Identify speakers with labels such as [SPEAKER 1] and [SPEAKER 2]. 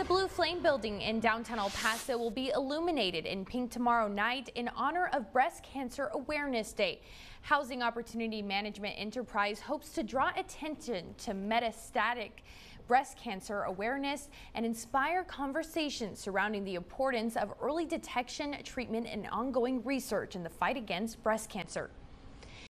[SPEAKER 1] The Blue Flame building in downtown El Paso will be illuminated in pink tomorrow night in honor of Breast Cancer Awareness Day. Housing Opportunity Management Enterprise hopes to draw attention to metastatic breast cancer awareness and inspire conversations surrounding the importance of early detection, treatment, and ongoing research in the fight against breast cancer.